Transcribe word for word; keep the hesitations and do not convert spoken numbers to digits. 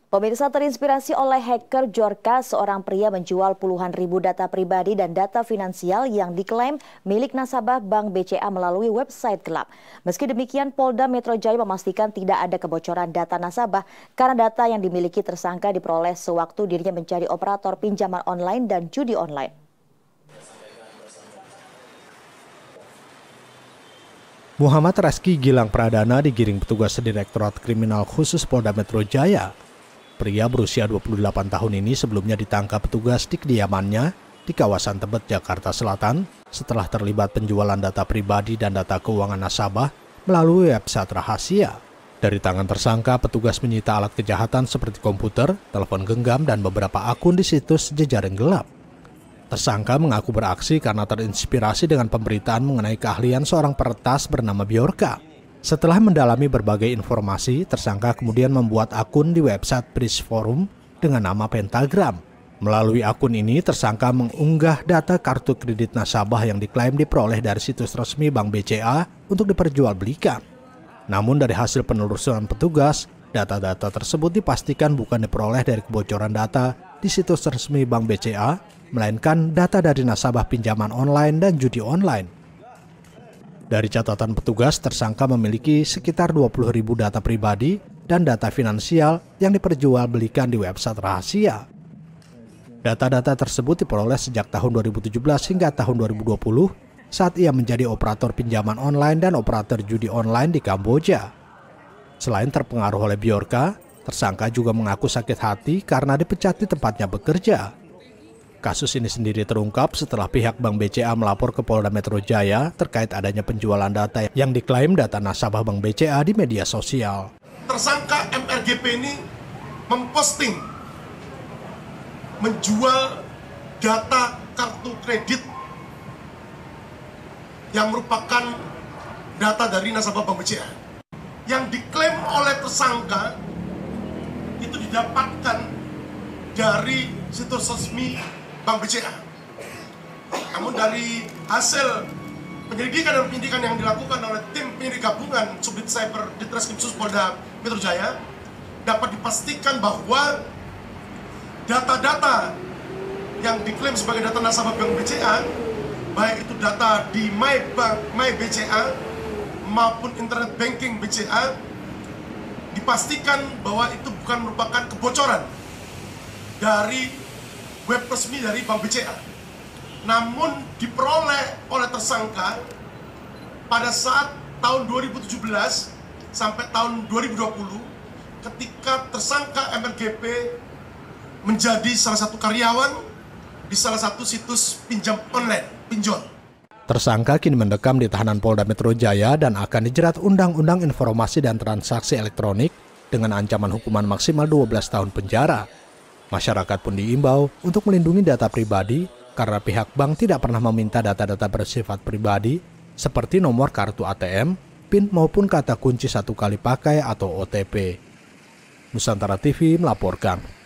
Pemirsa, terinspirasi oleh hacker Jorka, seorang pria menjual puluhan ribu data pribadi dan data finansial yang diklaim milik nasabah Bank B C A melalui website gelap. Meski demikian, Polda Metro Jaya memastikan tidak ada kebocoran data nasabah karena data yang dimiliki tersangka diperoleh sewaktu dirinya menjadi operator pinjaman online dan judi online. Muhammad Reski Gilang Pradana digiring petugas Direktorat Kriminal Khusus Polda Metro Jaya. Pria berusia dua puluh delapan tahun ini sebelumnya ditangkap petugas di kediamannya di kawasan Tebet, Jakarta Selatan setelah terlibat penjualan data pribadi dan data keuangan nasabah melalui website rahasia. Dari tangan tersangka, petugas menyita alat kejahatan seperti komputer, telepon genggam, dan beberapa akun di situs jejaring gelap. Tersangka mengaku beraksi karena terinspirasi dengan pemberitaan mengenai keahlian seorang peretas bernama Bjorka. Setelah mendalami berbagai informasi, tersangka kemudian membuat akun di website Bridge Forum dengan nama Pentagram. Melalui akun ini, tersangka mengunggah data kartu kredit nasabah yang diklaim diperoleh dari situs resmi Bank B C A untuk diperjualbelikan. Namun dari hasil penelusuran petugas, data-data tersebut dipastikan bukan diperoleh dari kebocoran data di situs resmi Bank B C A, melainkan data dari nasabah pinjaman online dan judi online. Dari catatan petugas, tersangka memiliki sekitar dua puluh ribu data pribadi dan data finansial yang diperjualbelikan di website rahasia. Data-data tersebut diperoleh sejak tahun dua ribu tujuh belas hingga tahun dua ribu dua puluh saat ia menjadi operator pinjaman online dan operator judi online di Kamboja. Selain terpengaruh oleh Bjorka, tersangka juga mengaku sakit hati karena dipecat di tempatnya bekerja. Kasus ini sendiri terungkap setelah pihak Bank B C A melapor ke Polda Metro Jaya terkait adanya penjualan data yang diklaim data nasabah Bank B C A di media sosial. Tersangka M R G P ini memposting menjual data kartu kredit yang merupakan data dari nasabah Bank B C A. Yang diklaim oleh tersangka itu didapatkan dari situs resmi Bank B C A. Namun dari hasil penyelidikan dan penyidikan yang dilakukan oleh tim penyidik gabungan Subdit Cyber Ditreskrim Sus Polda Metro Jaya, dapat dipastikan bahwa data-data yang diklaim sebagai data nasabah Bank B C A, baik itu data di My Bank, My B C A maupun Internet Banking B C A, dipastikan bahwa itu bukan merupakan kebocoran dari web resmi dari Bank B C A, namun diperoleh oleh tersangka pada saat tahun dua ribu tujuh belas sampai tahun dua ribu dua puluh ketika tersangka M R G P menjadi salah satu karyawan di salah satu situs pinjam online, pinjol. Tersangka kini mendekam di tahanan Polda Metro Jaya dan akan dijerat Undang-Undang Informasi dan Transaksi Elektronik dengan ancaman hukuman maksimal dua belas tahun penjara. Masyarakat pun diimbau untuk melindungi data pribadi karena pihak bank tidak pernah meminta data-data bersifat pribadi seperti nomor kartu A T M, PIN maupun kata kunci satu kali pakai atau O T P. Nusantara T V melaporkan.